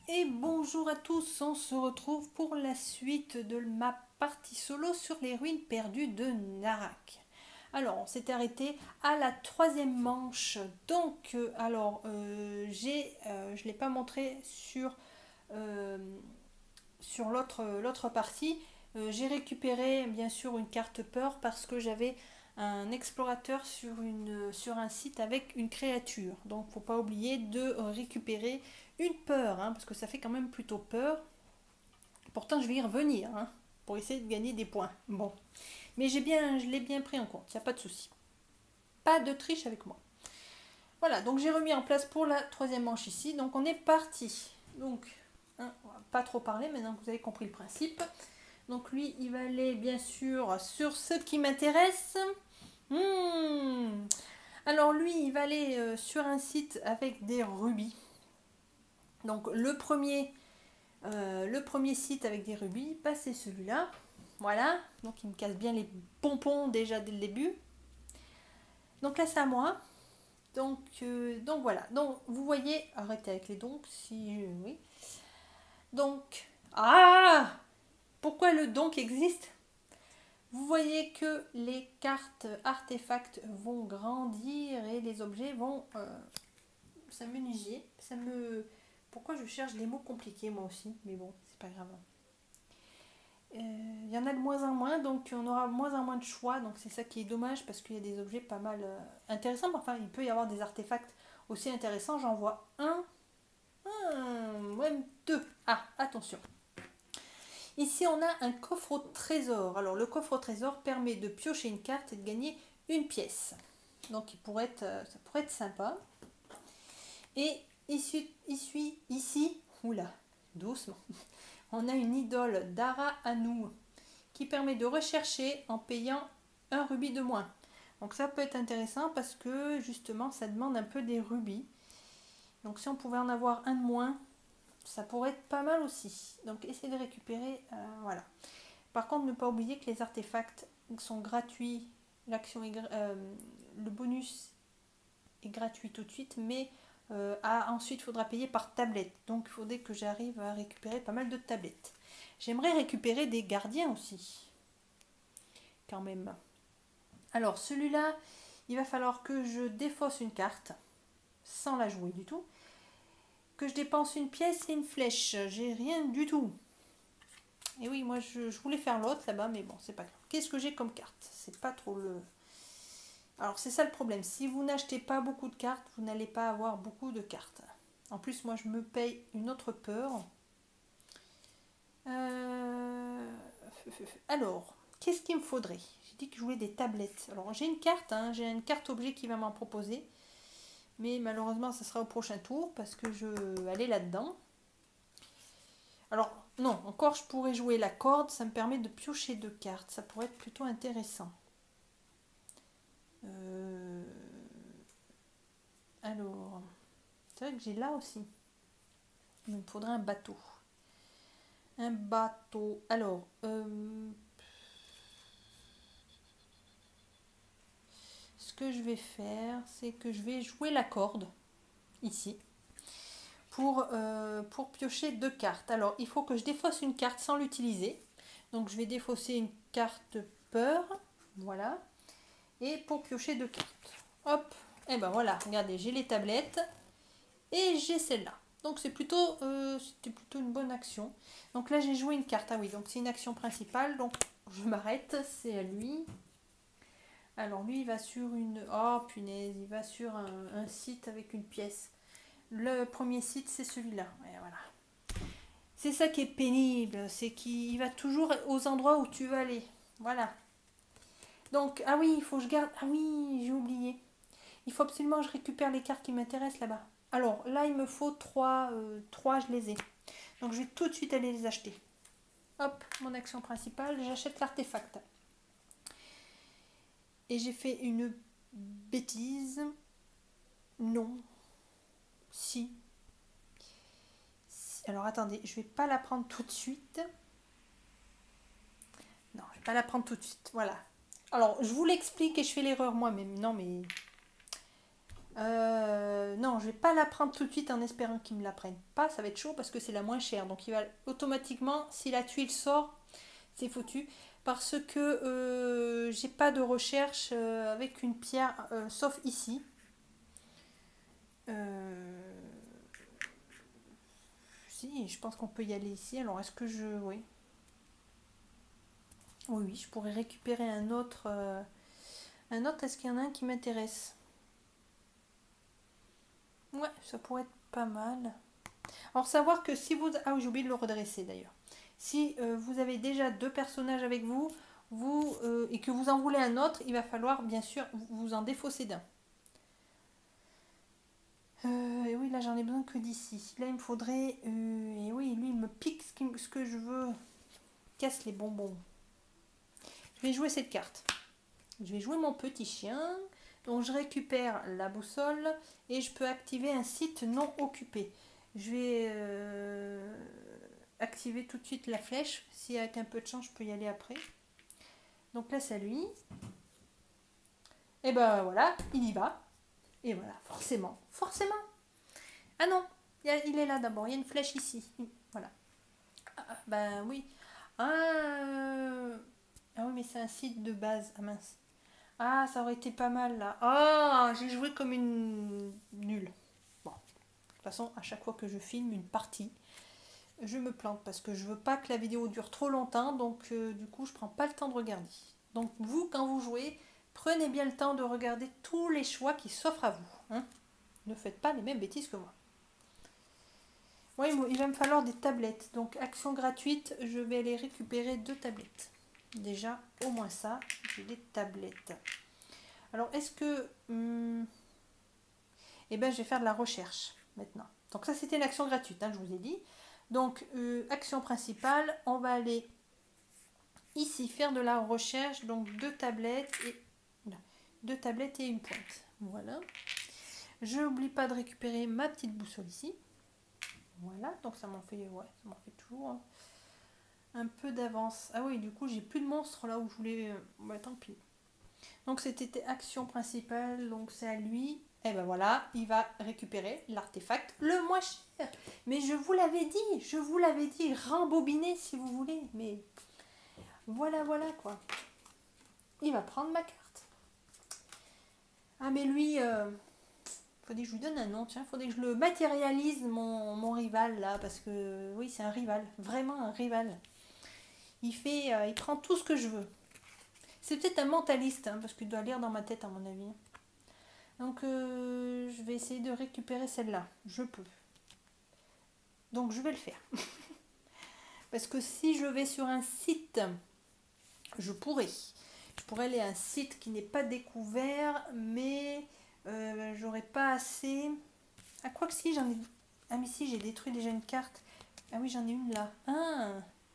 Et bonjour à tous, on se retrouve pour la suite de ma partie solo sur les ruines perdues de Narak. Alors, on s'est arrêté à la troisième manche. Donc, je ne l'ai pas montré euh, sur l'autre partie. J'ai récupéré bien sûr une carte peur parce que j'avais un explorateur sur un site avec une créature. Donc, faut pas oublier de récupérer une peur, hein, parce que ça fait quand même plutôt peur. Pourtant, je vais y revenir, hein, pour essayer de gagner des points. Bon, mais je l'ai bien pris en compte, il n'y a pas de souci. Pas de triche avec moi. Voilà, donc j'ai remis en place pour la troisième manche ici. Donc on est parti. Donc, hein, on va pas trop parler maintenant que vous avez compris le principe. Donc lui, il va aller bien sûr sur ce qui m'intéresse. Alors lui, il va aller sur un site avec des rubis. Donc le premier site avec des rubis, bah, c'est celui-là. Voilà, donc il me casse bien les pompons déjà dès le début. Donc là, c'est à moi. Donc voilà. Donc vous voyez, arrêtez avec les donc, si oui. Donc, pourquoi le donc existe? Vous voyez que les cartes artefacts vont grandir et les objets vont s'amenuiser. Pourquoi je cherche des mots compliqués moi aussi? Mais bon, c'est pas grave. Il y en a de moins en moins, donc on aura de moins en moins de choix, donc c'est ça qui est dommage parce qu'il y a des objets pas mal intéressants. Enfin, il peut y avoir des artefacts aussi intéressants. J'en vois même deux. Ah, attention. Ici, on a un coffre au trésor. Alors, le coffre au trésor permet de piocher une carte et de gagner une pièce. Donc, ça pourrait être sympa. Et ici, oula, doucement, on a une idole d'Ara Anou qui permet de rechercher en payant un rubis de moins. Donc ça peut être intéressant parce que justement ça demande un peu des rubis. Donc si on pouvait en avoir un de moins, ça pourrait être pas mal aussi. Donc essayez de récupérer, voilà. Par contre, ne pas oublier que les artefacts sont gratuits. Le bonus est gratuit tout de suite, mais ensuite il faudra payer par tablette. Donc il faudrait que j'arrive à récupérer pas mal de tablettes. J'aimerais récupérer des gardiens aussi. Quand même. Alors celui-là, il va falloir que je défausse une carte sans la jouer du tout, que je dépense une pièce et une flèche. J'ai rien du tout. Et oui, moi je voulais faire l'autre là-bas, mais bon, c'est pas grave. Qu'est-ce que j'ai comme carte? C'est pas trop le... Alors c'est ça le problème. Si vous n'achetez pas beaucoup de cartes, vous n'allez pas avoir beaucoup de cartes. En plus, moi je me paye une autre peur. Alors, qu'est-ce qu'il me faudrait? J'ai dit que je voulais des tablettes. Alors j'ai une carte, hein, j'ai une carte objet qui va m'en proposer. Mais malheureusement, ça sera au prochain tour parce que je vais aller là-dedans. Alors, non, encore je pourrais jouer la corde, ça me permet de piocher deux cartes. Ça pourrait être plutôt intéressant. Alors, c'est vrai que j'ai là aussi. Il me faudrait un bateau. Un bateau. Alors, ce que je vais faire, c'est que je vais jouer la corde, ici, pour piocher deux cartes. Alors, il faut que je défausse une carte sans l'utiliser. Donc, je vais défausser une carte peur, voilà, et pour piocher deux cartes. Hop, et ben voilà, regardez, j'ai les tablettes et j'ai celle-là. Donc, c'était plutôt une bonne action. Donc là, j'ai joué une carte. Ah oui, donc c'est une action principale, donc je m'arrête, c'est à lui. Alors lui, il va sur une... Oh punaise, il va sur un site avec une pièce. Le premier site, c'est celui-là. Et voilà. C'est ça qui est pénible, c'est qu'il va toujours aux endroits où tu veux aller. Voilà. Donc, ah oui, il faut que je garde... Ah oui, j'ai oublié. Il faut absolument que je récupère les cartes qui m'intéressent là-bas. Alors, là, il me faut 3, je les ai. Donc, je vais tout de suite aller les acheter. Hop, mon action principale, j'achète l'artefact. Et j'ai fait une bêtise. Non. Si. Alors attendez, je vais pas la prendre tout de suite. Non, je vais pas la prendre tout de suite. Voilà. Alors, je vous l'explique et je fais l'erreur moi-même. Non, mais... Non, je vais pas la prendre tout de suite en espérant qu'il me la prenne pas. Ça va être chaud parce que c'est la moins chère. Donc il va automatiquement, si la tuile sort, c'est foutu. Parce que j'ai pas de recherche avec une pierre, sauf ici. Euh, si, je pense qu'on peut y aller ici. Alors est-ce que je... Oui. Oui, oui, je pourrais récupérer un autre. Un autre, est-ce qu'il y en a un qui m'intéresse? Ouais, ça pourrait être pas mal. Alors savoir que si vous... Ah oui, j'ai oublié de le redresser d'ailleurs. Si vous avez déjà deux personnages avec vous, et que vous en voulez un autre, il va falloir bien sûr vous en défausser d'un. Et oui, là j'en ai besoin que d'ici. Là il me faudrait... et oui, lui il me pique ce que je veux. Casse les bonbons. Je vais jouer cette carte. Je vais jouer mon petit chien. Donc je récupère la boussole et je peux activer un site non occupé. Je vais activer tout de suite la flèche. Si avec un peu de chance je peux y aller après. Donc là c'est lui. Et ben voilà, il y va. Et voilà, forcément. Forcément. Ah non, il est là d'abord. Il y a une flèche ici. Voilà. Ah, ben oui. Ah oui, mais c'est un site de base. Ah mince. Ah, ça aurait été pas mal là. Ah, j'ai joué comme une nulle. Bon, de toute façon, à chaque fois que je filme une partie, je me plante parce que je veux pas que la vidéo dure trop longtemps. Donc, du coup, je prends pas le temps de regarder. Donc, vous, quand vous jouez, prenez bien le temps de regarder tous les choix qui s'offrent à vous. Hein. Ne faites pas les mêmes bêtises que moi. Oui, il va me falloir des tablettes. Donc, action gratuite, je vais aller récupérer 2 tablettes. Déjà, au moins ça, j'ai des tablettes. Alors, est-ce que... eh bien, je vais faire de la recherche maintenant. Donc, ça, c'était l'action gratuite, hein, je vous ai dit. Donc, action principale, on va aller ici faire de la recherche. Donc, 2 tablettes et... Là, 2 tablettes et une pointe. Voilà. Je n'oublie pas de récupérer ma petite boussole ici. Voilà, donc ça m'en fait, ouais, ça m'en fait toujours un peu d'avance. Ah oui, du coup, j'ai plus de monstres là où je voulais... Bah, tant pis. Donc, c'était action principale, donc c'est à lui. Et ben voilà, il va récupérer l'artefact le moins cher. Mais je vous l'avais dit, rembobiner si vous voulez. Mais voilà, voilà quoi. Il va prendre ma carte. Ah mais lui, faudrait que je lui donne un nom, tiens, faudrait que je le matérialise mon rival là, parce que oui, c'est un rival, vraiment un rival. Il prend tout ce que je veux. C'est peut-être un mentaliste, hein, parce qu'il doit lire dans ma tête à mon avis. Donc je vais essayer de récupérer celle-là. Je peux. Donc je vais le faire. Parce que si je vais sur un site, je pourrais. Je pourrais aller à un site qui n'est pas découvert, mais j'aurais pas assez. Ah, quoi que si, j'en ai. Ah, mais si, j'ai détruit déjà une carte. Ah oui, j'en ai une là. Ah!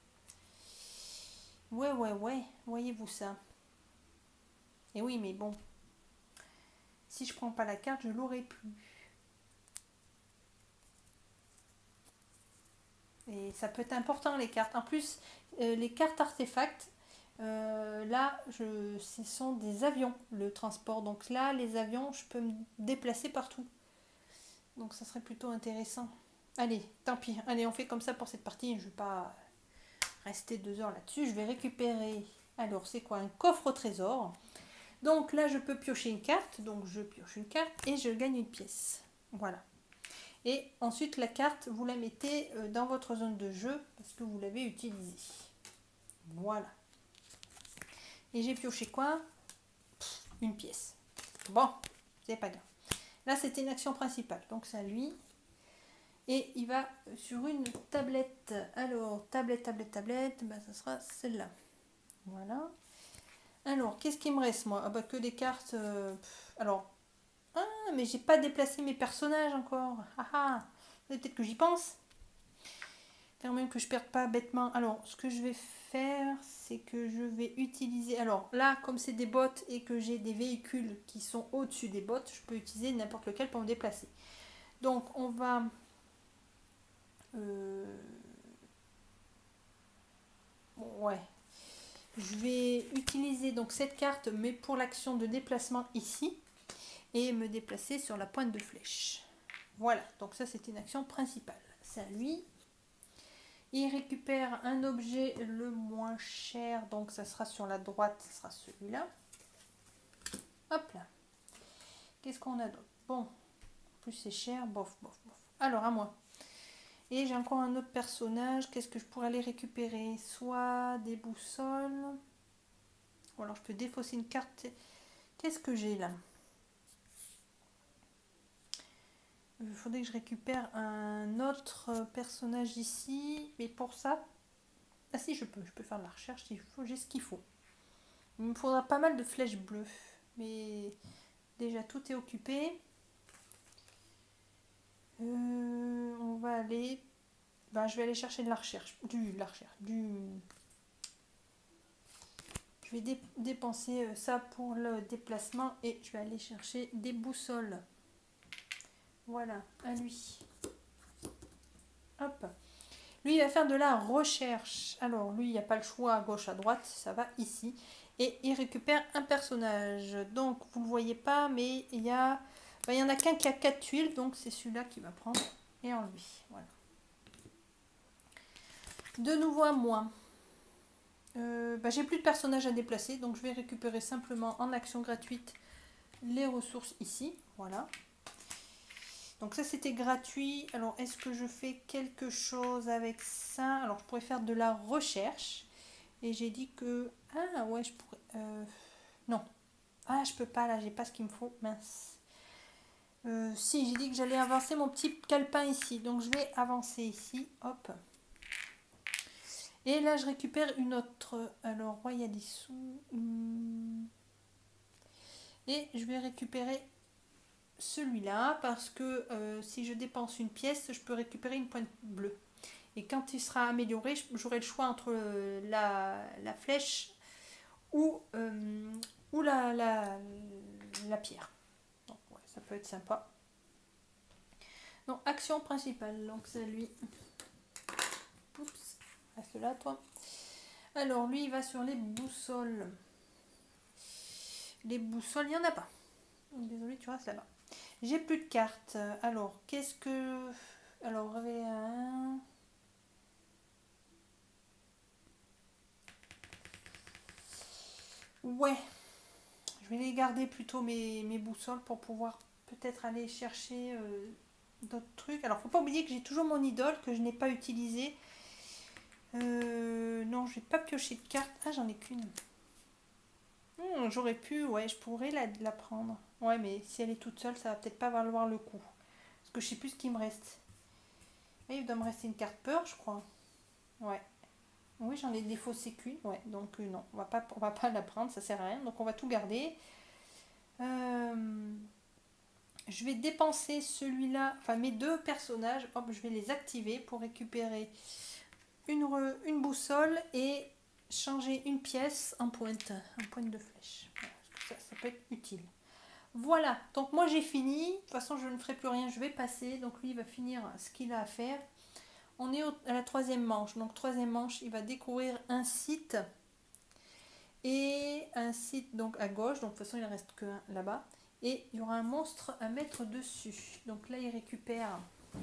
Ouais, ouais, ouais. Voyez-vous ça? Et oui, mais bon. Si je prends pas la carte, je l'aurai plus. Et ça peut être important les cartes. En plus, les cartes artefacts, là, ce sont des avions, le transport. Donc là, les avions, je peux me déplacer partout. Donc ça serait plutôt intéressant. Allez, tant pis. Allez, on fait comme ça pour cette partie. Je ne vais pas rester 2 heures là-dessus. Je vais récupérer... Alors, c'est quoi? Un coffre au trésor. Donc là, je peux piocher une carte. Donc je pioche une carte et je gagne une pièce. Voilà. Et ensuite, la carte, vous la mettez dans votre zone de jeu parce que vous l'avez utilisée. Voilà. Et j'ai pioché quoi? Une pièce. Bon, c'est pas grave. Là, c'était une action principale. Donc, c'est à lui. Et il va sur une tablette. Alors, tablette. Ben, ça sera celle-là. Voilà. Alors, qu'est-ce qu'il me reste, moi? Ah bah, que des cartes. Alors, ah, mais j'ai pas déplacé mes personnages encore. Ah ah. Peut-être que j'y pense. Quand même que je perde pas bêtement. Alors, ce que je vais faire, c'est que je vais utiliser... Alors là, comme c'est des bottes et que j'ai des véhicules qui sont au-dessus des bottes, je peux utiliser n'importe lequel pour me déplacer. Donc, on va... ouais. Je vais utiliser donc cette carte, mais pour l'action de déplacement ici. et me déplacer sur la pointe de flèche. Voilà, donc ça c'était une action principale. C'est à lui. Il récupère un objet le moins cher, donc ça sera sur la droite, ça sera celui-là. Hop là. Qu'est-ce qu'on a d'autre? Bon, en plus c'est cher, bof, bof, bof. Alors à moi. Et j'ai encore un autre personnage. Qu'est-ce que je pourrais aller récupérer? Soit des boussoles. Ou alors je peux défausser une carte. Qu'est-ce que j'ai là? Il faudrait que je récupère un autre personnage ici. Mais pour ça... Ah si, je peux faire de la recherche s'il faut. J'ai ce qu'il faut. Il me faudra pas mal de flèches bleues. Mais déjà tout est occupé. On va aller... Ben, je vais aller chercher de la recherche. Je vais dépenser ça pour le déplacement et je vais aller chercher des boussoles. Voilà, à lui. Hop. Lui, il va faire de la recherche. Alors, lui, il n'y a pas le choix à gauche, à droite. Ça va ici. Et il récupère un personnage. Donc, vous ne le voyez pas, mais il y en a qu'un qui a 4 tuiles. Donc, c'est celui-là qui va prendre. Et en lui. Voilà. De nouveau à moi. J'ai plus de personnages à déplacer. Donc, je vais récupérer simplement en action gratuite les ressources ici. Voilà. Donc ça c'était gratuit. Alors est-ce que je fais quelque chose avec ça? Alors je pourrais faire de la recherche. Et j'ai dit que... Ah ouais, je pourrais... Non. Ah je peux pas là, j'ai pas ce qu'il me faut. Mince. Si, j'ai dit que j'allais avancer mon petit calepin ici. Donc je vais avancer ici. Hop. Et là je récupère une autre... Alors ouais, il y a des sous. Et je vais récupérer... celui-là parce que si je dépense une pièce, je peux récupérer une pointe bleue. Et quand il sera amélioré, j'aurai le choix entre la flèche ou la pierre. Donc ouais, ça peut être sympa. Donc action principale, donc c'est lui. Oups, reste là toi. Alors lui il va sur les boussoles. Les boussoles, il n'y en a pas. Désolé, tu restes là-bas. J'ai plus de cartes. Alors, qu'est-ce que... Alors, ouais. Je vais les garder plutôt mes boussoles pour pouvoir peut-être aller chercher d'autres trucs. Alors, faut pas oublier que j'ai toujours mon idole que je n'ai pas utilisé. Non, je vais pas piocher de cartes. Ah, j'en ai qu'une. J'aurais pu, ouais, je pourrais la prendre. Ouais, mais si elle est toute seule, ça va peut-être pas valoir le coup. Parce que je sais plus ce qu'il me reste. Et il doit me rester une carte peur, je crois. Ouais. Oui, j'en ai défaussé qu'une. Ouais, donc non, on va pas la prendre, ça sert à rien. Donc on va tout garder. Je vais dépenser celui-là, enfin mes deux personnages. Hop, je vais les activer pour récupérer une boussole et changer une pièce en pointe de flèche. Voilà, ça peut être utile. Voilà, donc moi j'ai fini. De toute façon, je ne ferai plus rien, je vais passer. Donc lui, il va finir ce qu'il a à faire. On est à la troisième manche. Donc troisième manche, il va découvrir un site. Et un site donc à gauche. Donc de toute façon, il ne reste que là-bas. Et il y aura un monstre à mettre dessus. Donc là, il récupère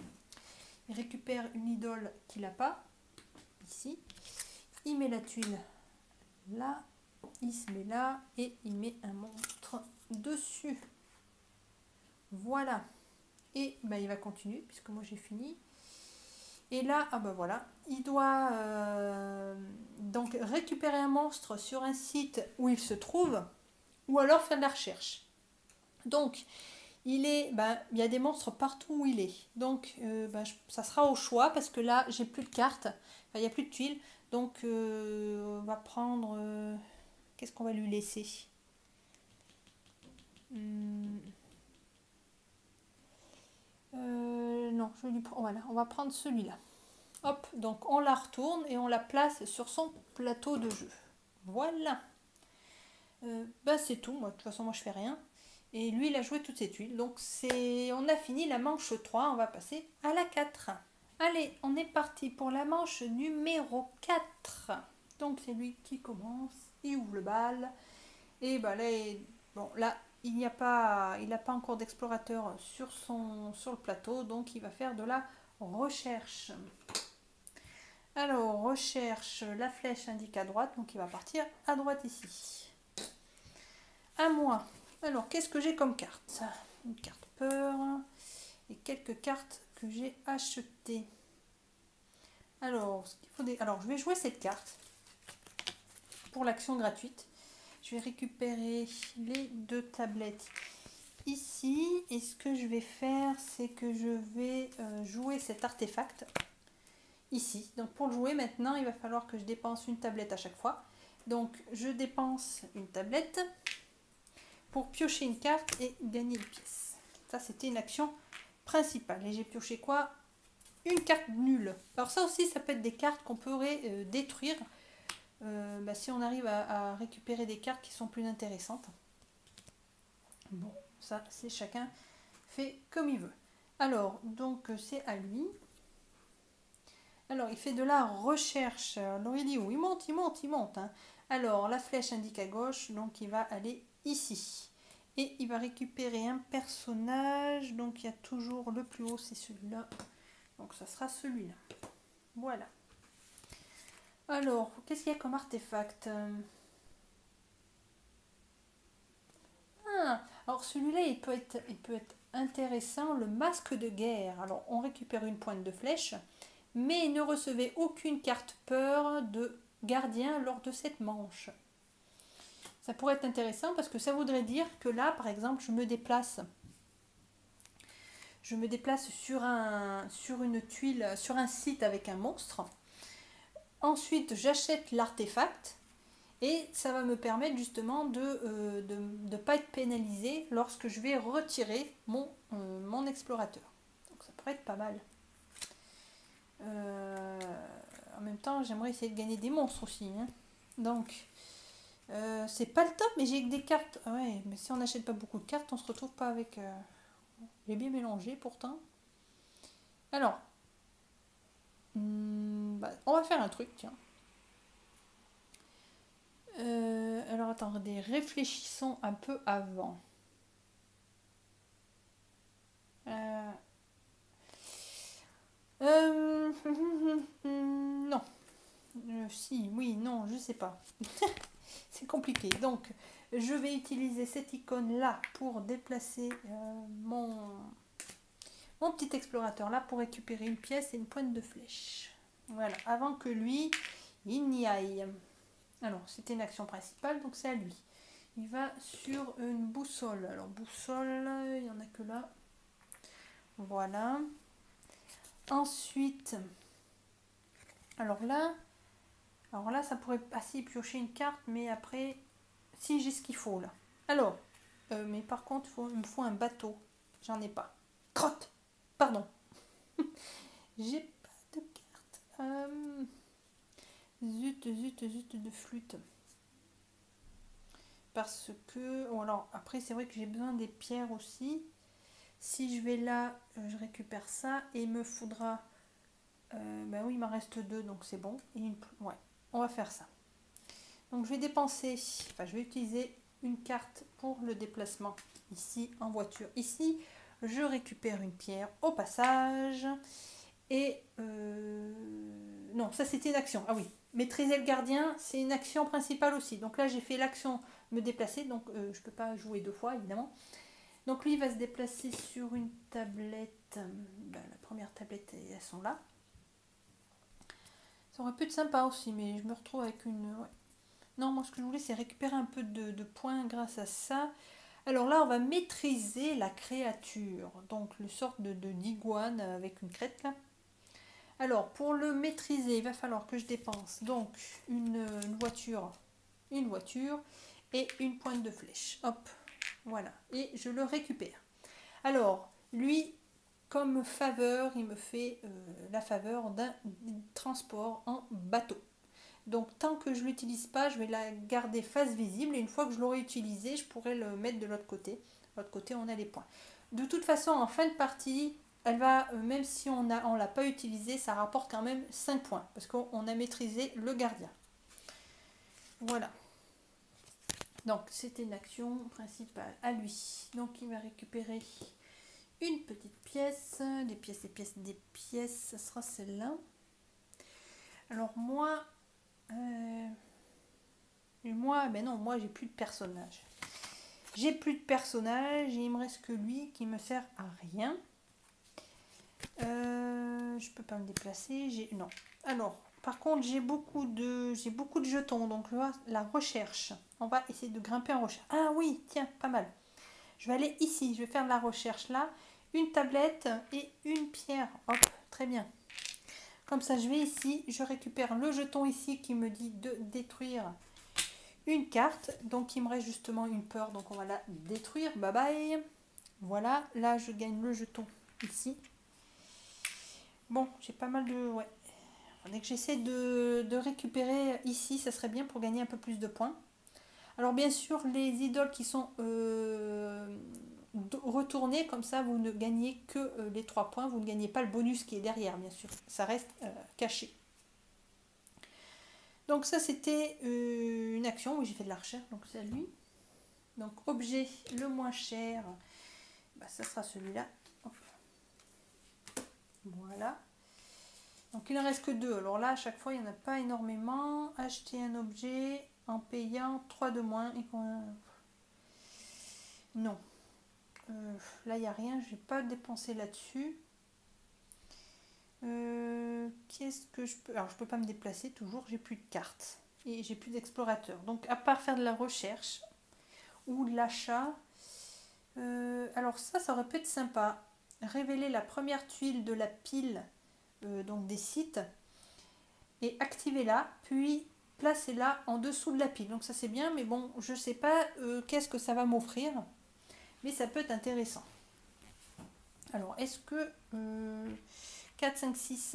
une idole qu'il n'a pas. Ici. Il met la tuile là. Il se met là. Et il met un monstre dessus. Voilà. Et il va continuer puisque moi j'ai fini. Et là, ah ben voilà, il doit donc récupérer un monstre sur un site où il se trouve, ou alors faire de la recherche. Donc, il y a des monstres partout où il est. Donc, ça sera au choix, parce que là, j'ai plus de cartes, il n'y a plus de tuiles. Donc, on va prendre... qu'est-ce qu'on va lui laisser? Non, je lui prends... Voilà, on va prendre celui-là. Hop, donc on la retourne et on la place sur son plateau de jeu. Voilà. C'est tout. Moi, de toute façon, moi, je fais rien. Et lui, il a joué toutes ses tuiles. Donc, on a fini la manche 3. On va passer à la 4. Allez, on est parti pour la manche numéro 4. Donc, c'est lui qui commence. Il ouvre le bal. Et là, il n'a pas encore d'explorateur sur le plateau, donc il va faire de la recherche. Alors, recherche, la flèche indique à droite, donc il va partir à droite ici. À moi. Alors, qu'est-ce que j'ai comme carte? Une carte peur et quelques cartes que j'ai achetées. Alors, je vais jouer cette carte pour l'action gratuite. Je vais récupérer les 2 tablettes ici. Et ce que je vais faire, c'est que je vais jouer cet artefact ici. Donc pour le jouer maintenant, il va falloir que je dépense une tablette à chaque fois. Donc je dépense une tablette pour piocher une carte et gagner une pièce. Ça, c'était une action principale. Et j'ai pioché quoi? Une carte nulle. Alors ça aussi, ça peut être des cartes qu'on pourrait détruire si on arrive à récupérer des cartes qui sont plus intéressantes. Bon, ça, c'est chacun fait comme il veut. Alors, donc, c'est à lui. Alors, il fait de la recherche. Alors, il dit où? Il monte, il monte, il monte. Hein. Alors, la flèche indique à gauche, donc il va aller ici. Et il va récupérer un personnage. Donc, il y a toujours le plus haut, c'est celui-là. Donc, ça sera celui-là. Voilà. Alors, qu'est-ce qu'il y a comme artefact? Alors, celui-là, il peut être intéressant. Le masque de guerre. Alors, on récupère une pointe de flèche. Mais ne recevez aucune carte peur de gardien lors de cette manche. Ça pourrait être intéressant parce que ça voudrait dire que là, par exemple, je me déplace sur une tuile, sur un site avec un monstre. Ensuite, j'achète l'artefact et ça va me permettre justement de ne pas être pénalisé lorsque je vais retirer mon explorateur. Donc ça pourrait être pas mal. En même temps, j'aimerais essayer de gagner des monstres aussi. Hein. Donc, c'est pas le top, mais j'ai que des cartes. Ouais, mais si on n'achète pas beaucoup de cartes, on se retrouve pas avec. J'ai bien mélangé pourtant. Alors, on va faire un truc, tiens. Alors, attendez, réfléchissons un peu avant. Non. Si, oui, non, je sais pas. C'est compliqué. Donc, je vais utiliser cette icône-là pour déplacer mon petit explorateur là pour récupérer une pièce et une pointe de flèche. Voilà, avant que lui, il n'y aille. Alors, c'était une action principale, donc c'est à lui. Il va sur une boussole. Alors, boussole, il n'y en a que là. Voilà. Ensuite, alors là, ça pourrait passer piocher une carte, mais après, si j'ai ce qu'il faut là. Alors, mais par contre, il me faut un bateau. J'en ai pas. Crotte. Pardon. J'ai pas de carte. Zut de flûte. Parce que... Bon, alors, après, c'est vrai que j'ai besoin des pierres aussi. Si je vais là, je récupère ça. Et il me faudra... oui, il m'en reste 2, donc c'est bon. Ouais, on va faire ça. Donc, je vais dépenser... Enfin, je vais utiliser une carte pour le déplacement. Ici, en voiture. Ici, je récupère une pierre au passage. Et... non, ça, c'était une action. Ah oui. Maîtriser le gardien, c'est une action principale aussi. Donc là, j'ai fait l'action me déplacer. Donc, je ne peux pas jouer 2 fois, évidemment. Donc, lui, il va se déplacer sur une tablette. La première tablette, elles sont là. Ça aurait pu être sympa aussi, mais je me retrouve avec une... Ouais. Non, moi, ce que je voulais, c'est récupérer un peu de points grâce à ça. Alors là, on va maîtriser la créature. Donc, le sort d'iguane avec une crête, là. Alors, pour le maîtriser, il va falloir que je dépense donc une voiture et une pointe de flèche. Hop, voilà. Et je le récupère. Alors, lui, comme faveur, il me fait la faveur d'un transport en bateau. Donc, tant que je ne l'utilise pas, je vais la garder face visible. Et une fois que je l'aurai utilisé, je pourrai le mettre de l'autre côté. De l'autre côté, on a les points. De toute façon, en fin de partie... Elle va, même si on l'a pas utilisé, ça rapporte quand même 5 points. Parce qu'on a maîtrisé le gardien. Voilà. Donc c'était une action principale à lui. Donc il va récupérer une petite pièce, des pièces, des pièces, des pièces. Ça sera celle-là. Alors moi, ben non, moi j'ai plus de personnage. J'ai plus de personnage et il me reste que lui qui me sert à rien. Je peux pas me déplacer. Non. Alors, par contre, j'ai beaucoup de jetons. Donc là, la recherche. On va essayer de grimper en recherche. Ah oui, tiens, pas mal. Je vais aller ici. Je vais faire de la recherche là. Une tablette et une pierre. Hop, très bien. Comme ça, je vais ici. Je récupère le jeton ici qui me dit de détruire une carte. Donc, il me reste justement une peur. Donc, on va la détruire. Bye bye. Voilà. Là, je gagne le jeton ici. Bon, j'ai pas mal de... Ouais. Dès que j'essaie de récupérer ici, ça serait bien pour gagner un peu plus de points. Alors bien sûr, les idoles qui sont retournées, comme ça, vous ne gagnez que les 3 points. Vous ne gagnez pas le bonus qui est derrière, bien sûr. Ça reste caché. Donc ça, c'était une action où j'ai fait de la recherche. Donc c'est à lui. Donc objet le moins cher, bah, ça sera celui-là. Voilà. Donc il ne reste que 2. Alors là, à chaque fois, il n'y en a pas énormément. Acheter un objet en payant 3 de moins. Non. Là, il n'y a rien. Je ne vais pas dépenser là-dessus. Qu'est-ce que je peux... Alors, je ne peux pas me déplacer toujours. J'ai plus de cartes. Et j'ai plus d'explorateur. Donc, à part faire de la recherche ou de l'achat. Alors ça aurait pu être sympa. Révéler la première tuile de la pile donc des sites. Et activez-la. Puis placez-la en dessous de la pile. Donc ça c'est bien. Mais bon, je ne sais pas qu'est-ce que ça va m'offrir. Mais ça peut être intéressant. Alors, est-ce que 4, 5, 6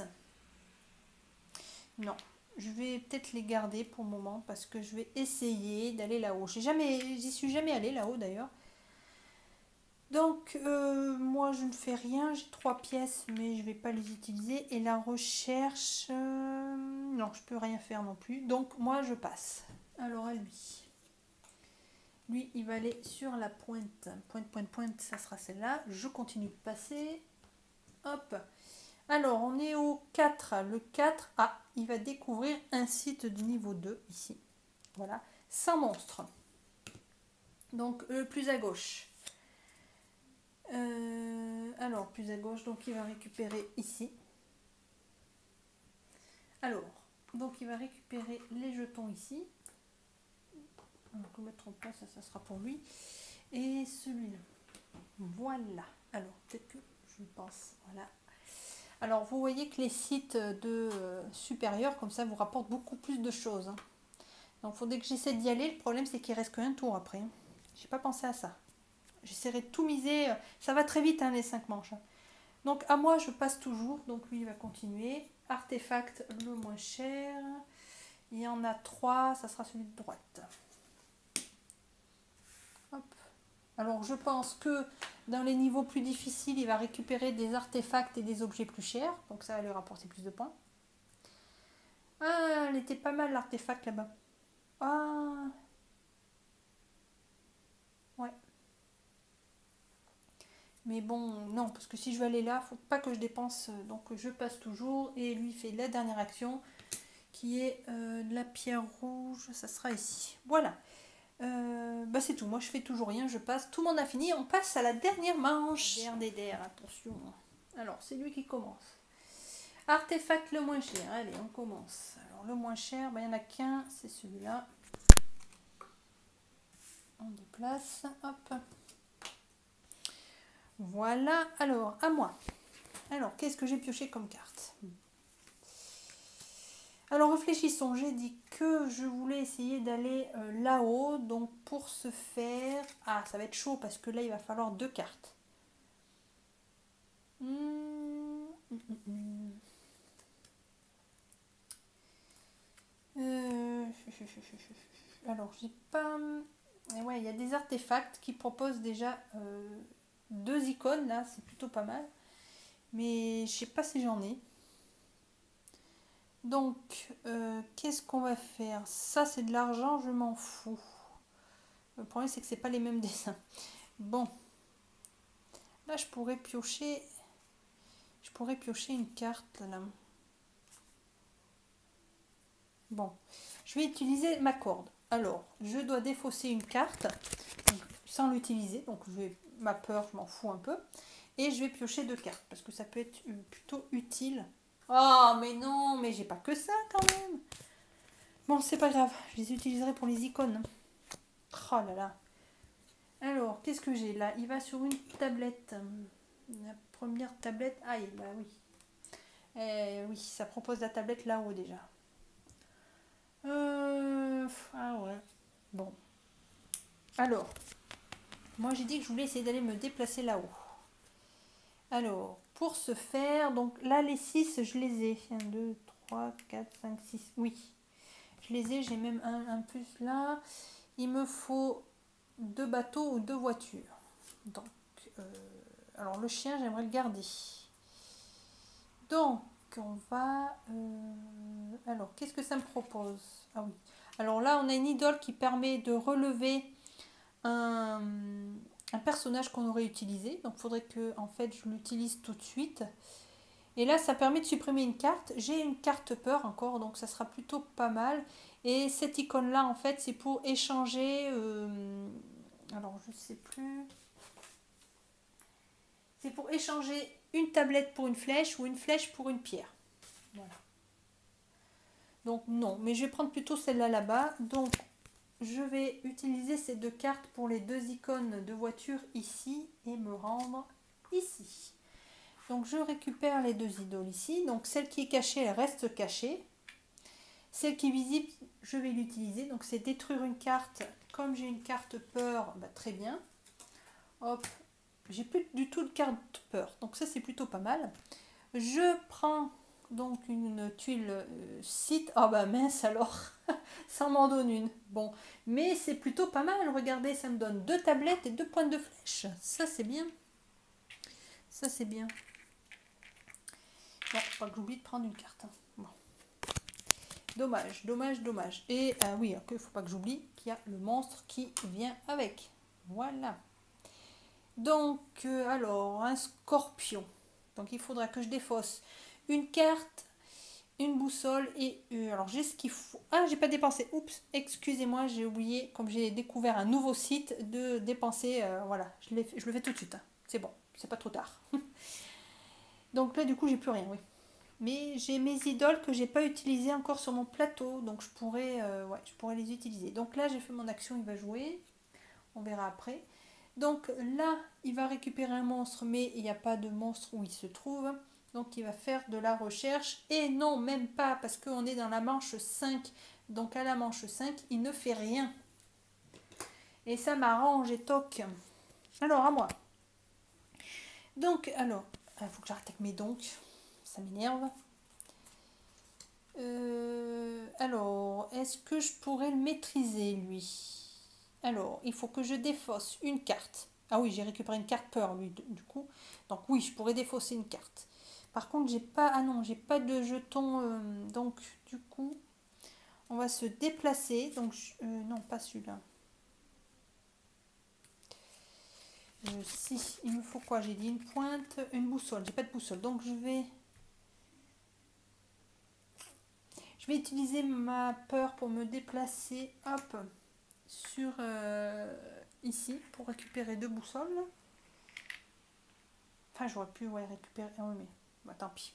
non, je vais peut-être les garder pour le moment parce que je vais essayer d'aller là-haut. J'y suis jamais allée là-haut d'ailleurs. Donc, moi je ne fais rien. J'ai 3 pièces, mais je ne vais pas les utiliser. Et la recherche, non, je peux rien faire non plus. Donc, moi je passe. Alors, à lui. Lui, il va aller sur la pointe. Pointe, ça sera celle-là. Je continue de passer. Hop. Alors, on est au 4. Le 4, ah, il va découvrir un site de niveau 2, ici. Voilà. Sans monstre. Donc, plus à gauche. Alors, plus à gauche, donc il va récupérer ici. Alors, donc il va récupérer les jetons ici. Donc, ne me trompe pas, ça sera pour lui. Et celui-là. Voilà. Alors, peut-être que je pense. Voilà. Alors, vous voyez que les sites de supérieurs, comme ça, vous rapportent beaucoup plus de choses. Hein. Donc, il faudrait que j'essaie d'y aller. Le problème, c'est qu'il reste qu'un tour après. J'ai pas pensé à ça. J'essaierai de tout miser. Ça va très vite, hein, les 5 manches. Donc, à moi, je passe toujours. Donc, lui, il va continuer. Artefact le moins cher. Il y en a 3. Ça sera celui de droite. Hop. Alors, je pense que dans les niveaux plus difficiles, il va récupérer des artefacts et des objets plus chers. Donc, ça va lui rapporter plus de points. Ah, elle était pas mal, l'artefact, là-bas. Ah. Ouais. Mais bon, non, parce que si je veux aller là, faut pas que je dépense. Donc, je passe toujours. Et lui fait la dernière action, qui est de la pierre rouge. Ça sera ici. Voilà. Bah c'est tout, moi je fais toujours rien, je passe, tout le monde a fini, on passe à la dernière manche. Der, attention. Alors c'est lui qui commence. Artefact le moins cher, allez on commence. Alors le moins cher, il n'y en a qu'un, c'est celui-là. On déplace, hop. Voilà, alors à moi. Alors qu'est-ce que j'ai pioché comme carte? Alors réfléchissons, j'ai dit que je voulais essayer d'aller là-haut, donc pour ce faire... Ah, ça va être chaud parce que là il va falloir 2 cartes. Alors j'ai pas... Ouais, il y a des artefacts qui proposent déjà 2 icônes, là c'est plutôt pas mal. Mais je sais pas si j'en ai. Donc, qu'est-ce qu'on va faire? Ça, c'est de l'argent, je m'en fous. Le problème, c'est que c'est pas les mêmes dessins. Bon. Là, je pourrais piocher une carte, là. Bon. Je vais utiliser ma corde. Alors, je dois défausser une carte sans l'utiliser. Donc, ma peur, je m'en fous un peu. Et je vais piocher 2 cartes parce que ça peut être plutôt utile. Oh, mais non, mais j'ai pas que ça quand même. Bon, c'est pas grave. Je les utiliserai pour les icônes. Oh là là. Alors, qu'est-ce que j'ai là? Il va sur une tablette. La première tablette. Aïe, bah oui. Oui, ça propose la tablette là-haut déjà. Ah ouais. Bon. Alors, moi j'ai dit que je voulais essayer d'aller me déplacer là-haut. Alors, pour ce faire, donc là les 6, je les ai. 1, 2, 3, 4, 5, 6. Oui, je les ai. J'ai même un plus là. Il me faut 2 bateaux ou 2 voitures. Donc, alors le chien, j'aimerais le garder. Donc, on va... alors, qu'est-ce que ça me propose? Ah oui. Alors là, on a une idole qui permet de relever un personnage qu'on aurait utilisé. Donc, il faudrait que en fait, je l'utilise tout de suite. Et là, ça permet de supprimer une carte. J'ai une carte peur encore, donc ça sera plutôt pas mal. Et cette icône-là, en fait, c'est pour échanger... alors, je sais plus... C'est pour échanger une tablette pour une flèche ou une flèche pour une pierre. Voilà. Donc non, mais je vais prendre plutôt celle-là là-bas. Donc je vais utiliser ces 2 cartes pour les 2 icônes de voiture ici et me rendre ici. Donc je récupère les 2 idoles ici. Donc celle qui est cachée, elle reste cachée. Celle qui est visible, je vais l'utiliser. Donc c'est détruire une carte. Comme j'ai une carte peur, bah, très bien. Hop, j'ai plus du tout de carte peur. Donc ça c'est plutôt pas mal. Je prends donc une tuile site. Ah bah mince alors, ça m'en donne une. Bon, mais c'est plutôt pas mal. Regardez, ça me donne 2 tablettes et 2 pointes de flèche. Ça c'est bien. Ça c'est bien. Bon, pas que j'oublie de prendre une carte. Bon. Dommage, dommage, dommage. Et oui, il faut pas que j'oublie qu'il y a le monstre qui vient avec. Voilà. Donc, alors, un scorpion. Donc, il faudra que je défausse une carte, une boussole et... alors, j'ai ce qu'il faut... Ah, j'ai pas dépensé. Oups, excusez-moi, j'ai oublié, comme j'ai découvert un nouveau site, de dépenser... voilà, je le fais tout de suite. Hein. C'est bon, c'est pas trop tard. Donc là, du coup, j'ai plus rien, oui. Mais j'ai mes idoles que j'ai pas utilisées encore sur mon plateau. Donc, je pourrais les utiliser. Donc là, j'ai fait mon action, il va jouer. On verra après. Donc là, il va récupérer un monstre, mais il n'y a pas de monstre où il se trouve. Donc il va faire de la recherche. Et non, même pas, parce qu'on est dans la manche 5. Donc à la manche 5, il ne fait rien. Et ça m'arrange et toc. Alors, à moi. Donc, alors, il faut que j'arrête avec mes donc. Ça m'énerve. Alors, est-ce que je pourrais le maîtriser, lui? Alors, il faut que je défausse une carte. Ah oui, j'ai récupéré une carte peur, lui, du coup. Donc oui, je pourrais défausser une carte. Par contre, j'ai pas... Ah non, j'ai pas de jeton. Donc, du coup, on va se déplacer. Donc, non, pas celui-là. Si, il me faut quoi? J'ai dit une pointe, une boussole. J'ai pas de boussole. Donc, je vais utiliser ma peur pour me déplacer. Hop, sur ici pour récupérer 2 boussoles. Enfin, j'aurais pu récupérer. Ah oui, mais bah, tant pis.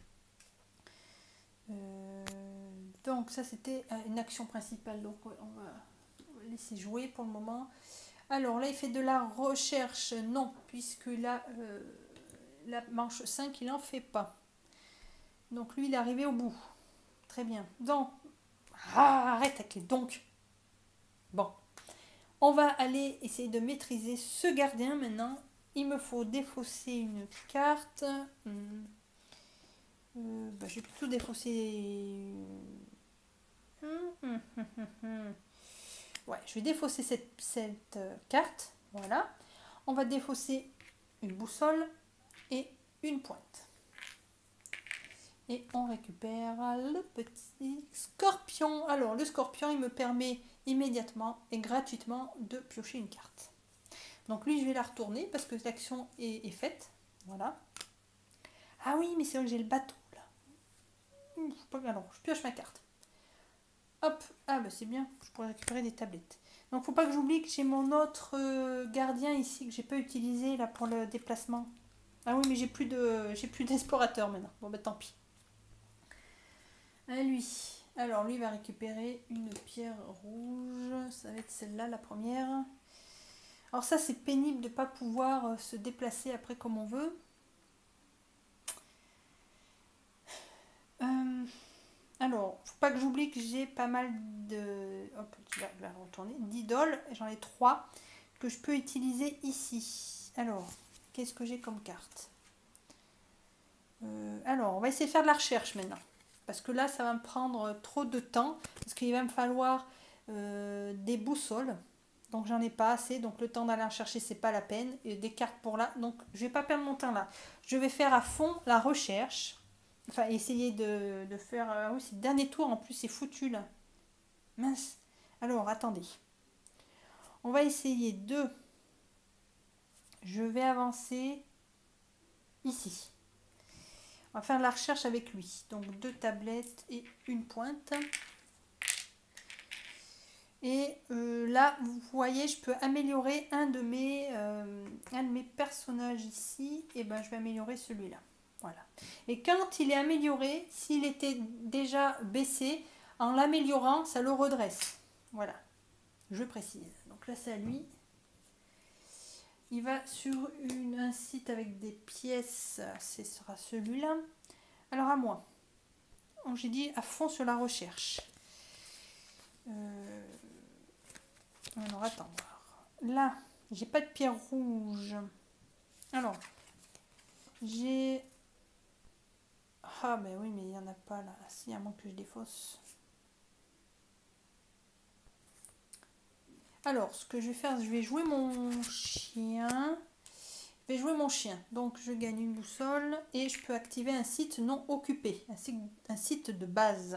Donc, ça c'était une action principale. Donc, on va laisser jouer pour le moment. Alors là, il fait de la recherche. Non, puisque là, la manche 5, il n'en fait pas. Donc, lui, il est arrivé au bout. Très bien. Donc, arrête avec les donc. Bon. On va aller essayer de maîtriser ce gardien maintenant. Il me faut défausser une carte. Bah, je vais plutôt défausser... Ouais, je vais défausser cette carte. Voilà. On va défausser une boussole et une pointe. Et on récupère le petit scorpion. Alors, le scorpion, il me permet immédiatement et gratuitement de piocher une carte. Donc lui, je vais la retourner parce que l'action est faite. Voilà. Ah oui, mais c'est vrai que j'ai le bateau, là. Alors, je pioche ma carte. Hop. Ah bah c'est bien, je pourrais récupérer des tablettes. Donc, faut pas que j'oublie que j'ai mon autre gardien ici que j'ai pas utilisé là pour le déplacement. Ah oui, mais j'ai plus d'explorateur maintenant. Bon bah tant pis. À lui. Alors lui va récupérer une pierre rouge. Ça va être celle-là la première. Alors ça c'est pénible de ne pas pouvoir se déplacer après comme on veut. Alors, faut pas que j'oublie que j'ai pas mal de... Hop, tu vas la retourner. D'idoles, j'en ai 3 que je peux utiliser ici. Alors, qu'est-ce que j'ai comme carte? Alors, on va essayer de faire de la recherche maintenant. Parce que là, ça va me prendre trop de temps. Parce qu'il va me falloir des boussoles. Donc, j'en ai pas assez. Donc, le temps d'aller en chercher, c'est pas la peine. Et des cartes pour là. Donc, je vais pas perdre mon temps là. Je vais faire à fond la recherche. Enfin, essayer de faire... oui, c'est le dernier tour. En plus, c'est foutu là. Mince. Alors, attendez. On va essayer de... Je vais avancer ici. On va faire la recherche avec lui. Donc 2 tablettes et une pointe. Et là, vous voyez, je peux améliorer un de mes personnages ici. Et ben, je vais améliorer celui-là. Voilà. Et quand il est amélioré, s'il était déjà baissé, en l'améliorant, ça le redresse. Voilà. Je précise. Donc là, c'est à lui. Il va sur un site avec des pièces. Ce sera celui-là. Alors à moi. J'ai dit à fond sur la recherche. Alors attends. Là, j'ai pas de pierre rouge. Alors, j'ai... Ah ben oui, mais il n'y en a pas là. Si, à moins que je défausse. Alors, ce que je vais faire, je vais jouer mon chien. Je vais jouer mon chien. Donc, je gagne une boussole et je peux activer un site non occupé. Un site de base.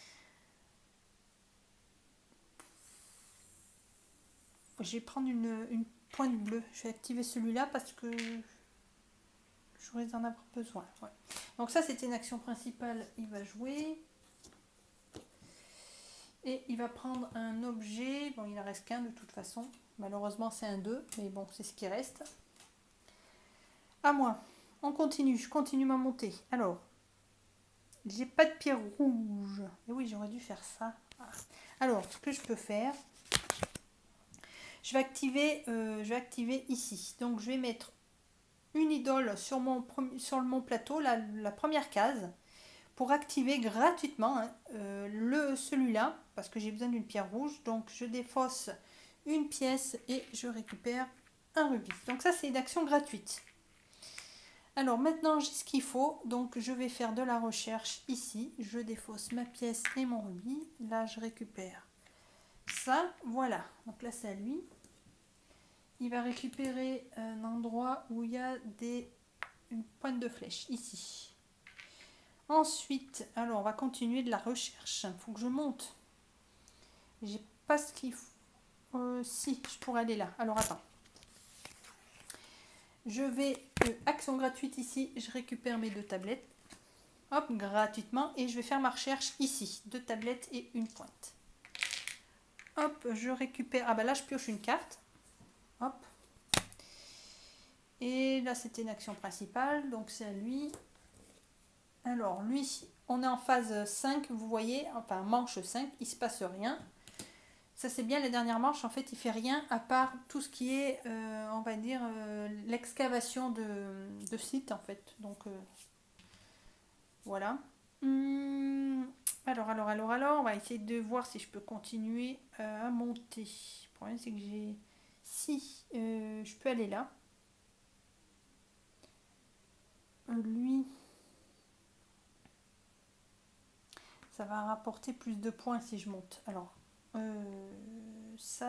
Je vais prendre une pointe bleue. Je vais activer celui-là parce que j'aurais d'en avoir besoin. Ouais. Donc ça, c'était une action principale. Il va jouer. Et il va prendre un objet. Bon, il en reste qu'un de toute façon. Malheureusement, c'est un 2. Mais bon, c'est ce qui reste. À moi. On continue. Je continue ma montée. Alors, j'ai pas de pierre rouge. Et oui, j'aurais dû faire ça. Alors, ce que je peux faire... Je vais activer ici. Donc, je vais mettre une idole sur mon plateau, la première case, pour activer gratuitement celui-là, parce que j'ai besoin d'une pierre rouge. Donc, je défausse une pièce et je récupère un rubis. Donc, ça, c'est une action gratuite. Alors, maintenant, j'ai ce qu'il faut. Donc, je vais faire de la recherche ici. Je défausse ma pièce et mon rubis. Là, je récupère ça. Voilà. Donc, là, c'est à lui. Il va récupérer un endroit où il y a une pointe de flèche, ici. Ensuite, alors on va continuer de la recherche. Il faut que je monte. J'ai pas ce qu'il faut. Si, je pourrais aller là. Alors attends. Je vais, action gratuite ici, je récupère mes 2 tablettes. Hop, gratuitement. Et je vais faire ma recherche ici. 2 tablettes et une pointe. Hop, je récupère. Ah bah là, je pioche une carte. Hop. Et là, c'était une action principale, donc c'est à lui. Alors, lui, on est en phase 5, vous voyez, enfin manche 5, il ne se passe rien. Ça, c'est bien, la dernière manche, en fait, il ne fait rien, à part tout ce qui est, on va dire, l'excavation de site, en fait. Donc, voilà. Alors, on va essayer de voir si je peux continuer à monter. Le problème, c'est que j'ai... Si, je peux aller là. Lui, ça va rapporter plus de points si je monte. Alors, ça.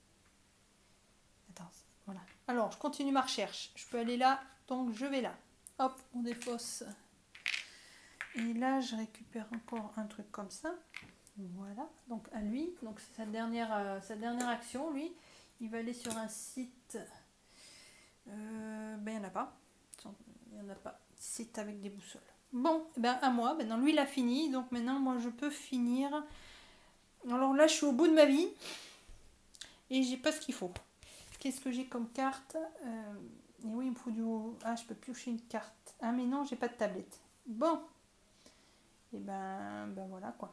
Attends, voilà. Alors, je continue ma recherche. Je peux aller là, donc je vais là. hop, on défausse. Et là, je récupère encore un truc comme ça. Voilà, donc à lui, donc c'est sa dernière action, lui, il va aller sur un site, ben il n'y en a pas, site avec des boussoles. Bon, ben à moi, maintenant lui il a fini, donc maintenant moi je peux finir. Alors là je suis au bout de ma vie, et j'ai pas ce qu'il faut. Qu'est-ce que j'ai comme carte? Et oui, il me faut du... Ah, je peux piocher une carte. Ah mais non, j'ai pas de tablette. Bon, et ben voilà quoi.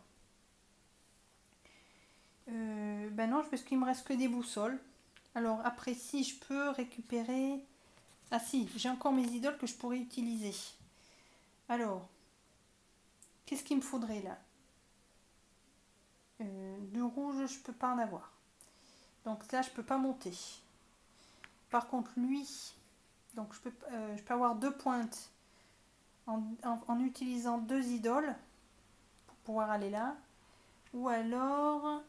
Ben non, parce qu'il me reste que des boussoles. Alors après, si je peux récupérer... Ah si, j'ai encore mes idoles que je pourrais utiliser. Alors, qu'est-ce qu'il me faudrait là? Du rouge, je peux pas en avoir. Donc là, je peux pas monter. Par contre, lui, donc je peux avoir 2 pointes en utilisant 2 idoles pour pouvoir aller là. Ou alors...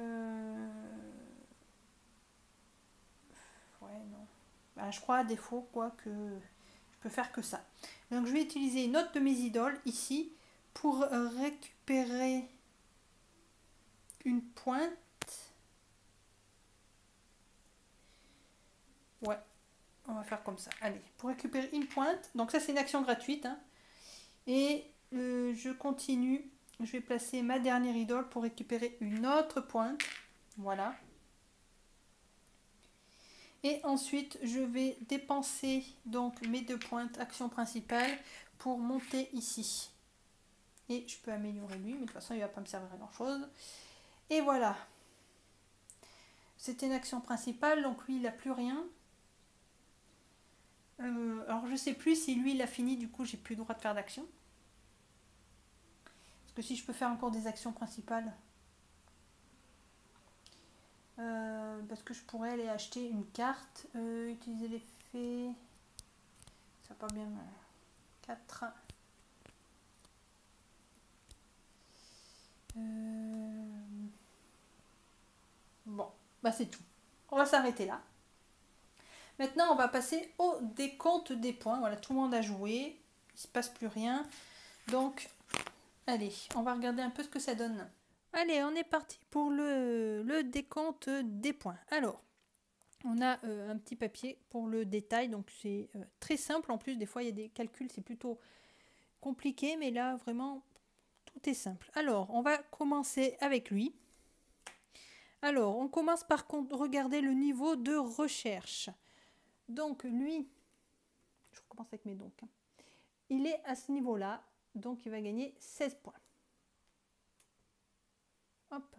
Ouais, non. Ben, je crois à défaut quoi que je peux faire que ça. Donc je vais utiliser une autre de mes idoles ici pour récupérer une pointe. Ouais, on va faire comme ça. Allez, pour récupérer une pointe. Donc ça c'est une action gratuite. Hein. Et je continue. Je vais placer ma dernière idole pour récupérer une autre pointe. Voilà. Et ensuite, je vais dépenser donc mes 2 pointes, action principale, pour monter ici. Et je peux améliorer lui, mais de toute façon, il ne va pas me servir à grand chose. Et voilà. C'était une action principale, donc lui, il n'a plus rien. Alors, je ne sais plus si lui, il a fini, du coup, j'ai plus le droit de faire d'action. Parce que si je peux faire encore des actions principales... parce que je pourrais aller acheter une carte, utiliser l'effet, ça va pas bien, 4, bon, bah c'est tout, on va s'arrêter là. Maintenant on va passer au décompte des points, voilà, tout le monde a joué, il se passe plus rien, donc allez, on va regarder un peu ce que ça donne. Allez, on est parti pour le décompte des points. Alors, on a un petit papier pour le détail, donc c'est très simple. En plus, des fois, il y a des calculs, c'est plutôt compliqué, mais là, vraiment, tout est simple. Alors, on va commencer avec lui. Alors, on commence par regarder le niveau de recherche. Donc, lui, je recommence avec mes donc. Hein. Il est à ce niveau-là, donc il va gagner 16 points. Hop.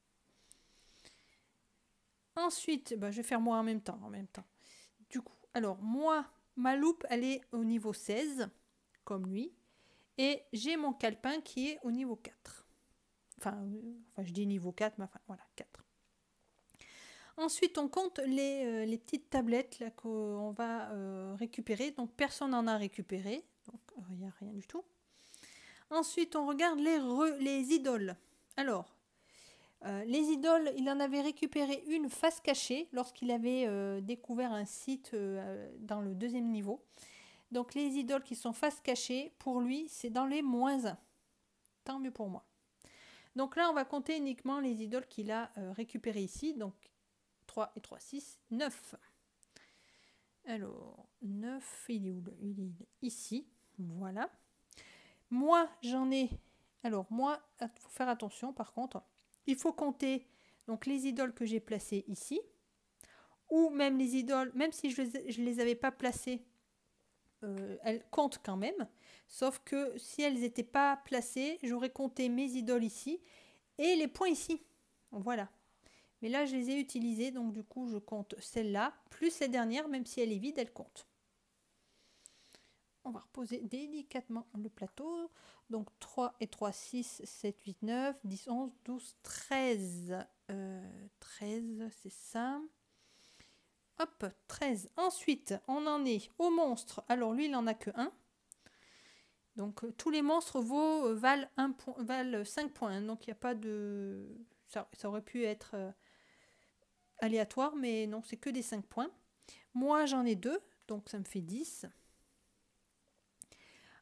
Ensuite, bah, je vais faire moi en même temps. Du coup, alors moi, ma loupe, elle est au niveau 16, comme lui. Et j'ai mon calepin qui est au niveau 4. Enfin, je dis niveau 4, mais enfin, voilà, 4. Ensuite, on compte les petites tablettes là qu'on va récupérer. Donc, personne n'en a récupéré. Donc, il n'y a rien du tout. Ensuite, on regarde les idoles. Alors, les idoles, il en avait récupéré une face cachée lorsqu'il avait découvert un site dans le 2e niveau. Donc les idoles qui sont face cachée, pour lui, c'est dans les -1. Tant mieux pour moi. Donc là, on va compter uniquement les idoles qu'il a récupérées ici. Donc 3 et 3, 6, 9. Alors, 9, il est où? Il est ici. Voilà. Moi, j'en ai... Alors, moi, il faut faire attention par contre. Il faut compter donc les idoles que j'ai placées ici. Ou même les idoles, même si je ne les avais pas placées, elles comptent quand même. Sauf que si elles n'étaient pas placées, j'aurais compté mes idoles ici et les points ici. Voilà. Mais là, je les ai utilisées, donc du coup, je compte celle-là, plus cette dernière, même si elle est vide, elle compte. On va reposer délicatement le plateau. Donc 3 et 3, 6, 7, 8, 9, 10, 11, 12, 13. 13, c'est ça. Hop, 13. Ensuite, on en est au monstre. Alors lui, il n'en a que 1. Donc tous les monstres valent 5 points. Donc il n'y a pas de... Ça aurait pu être aléatoire, mais non, c'est que des 5 points. Moi, j'en ai 2, donc ça me fait 10.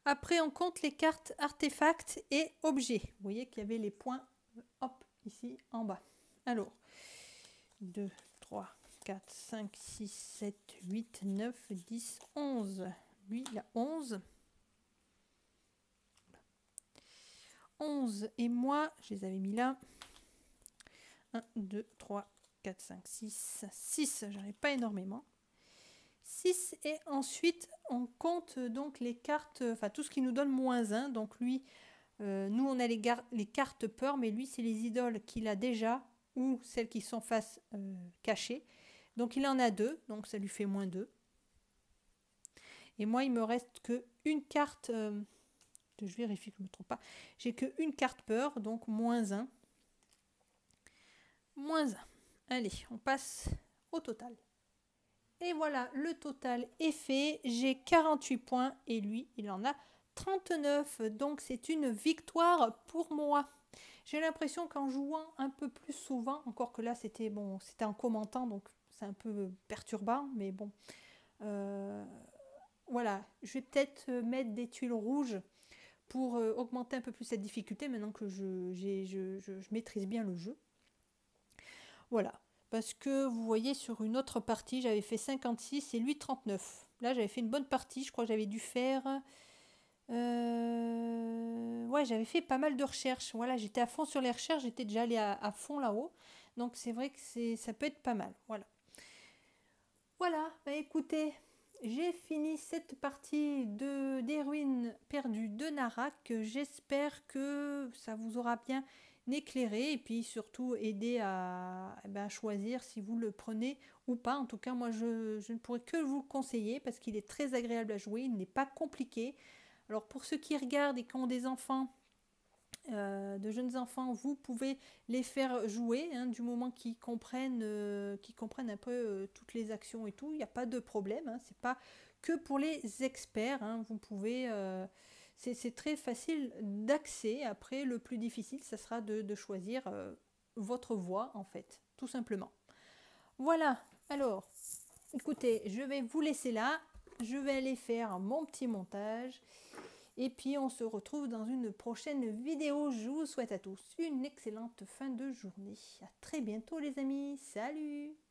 Après, on compte les cartes artefacts et objets. Vous voyez qu'il y avait les points, hop, ici en bas. Alors, 2, 3, 4, 5, 6, 7, 8, 9, 10, 11. Lui, il a 11. 11 et moi, je les avais mis là. 1, 2, 3, 4, 5, 6. 6, j'en ai pas énormément. 6 et ensuite, on compte donc les cartes, enfin tout ce qui nous donne -1. Donc lui, nous on a les cartes peur, mais lui c'est les idoles qu'il a déjà ou celles qui sont face cachées. Donc il en a 2, donc ça lui fait -2. Et moi il me reste que une carte, je vérifie que je ne me trompe pas, j'ai que une carte peur, donc -1. -1. Allez, on passe au total. Et voilà, le total est fait. J'ai 48 points et lui, il en a 39. Donc c'est une victoire pour moi. J'ai l'impression qu'en jouant un peu plus souvent, encore que là c'était bon, c'était en commentant, donc c'est un peu perturbant, mais bon. Voilà, je vais peut-être mettre des tuiles rouges pour augmenter un peu plus cette difficulté maintenant que je maîtrise bien le jeu. Voilà, parce que vous voyez sur une autre partie, j'avais fait 56 et lui 39. Là, j'avais fait une bonne partie, je crois que j'avais dû faire... Ouais, j'avais fait pas mal de recherches. Voilà, j'étais à fond sur les recherches, j'étais déjà allée à fond là-haut. Donc c'est vrai que ça peut être pas mal. Voilà. Voilà, bah écoutez, j'ai fini cette partie des ruines perdues de Narak. J'espère que ça vous aura bien éclairé et puis surtout aider à choisir si vous le prenez ou pas. En tout cas, moi je ne pourrais que vous le conseiller parce qu'il est très agréable à jouer, il n'est pas compliqué. Alors pour ceux qui regardent et qui ont des enfants, de jeunes enfants, vous pouvez les faire jouer du moment qu'ils comprennent un peu toutes les actions et tout. Il n'y a pas de problème. C'est pas que pour les experts. Vous pouvez, c'est très facile d'accès. Après, le plus difficile, ça sera de choisir votre voie en fait, tout simplement. Voilà. Alors, écoutez, je vais vous laisser là. Je vais aller faire mon petit montage. Et puis on se retrouve dans une prochaine vidéo. Je vous souhaite à tous une excellente fin de journée. À très bientôt les amis. Salut!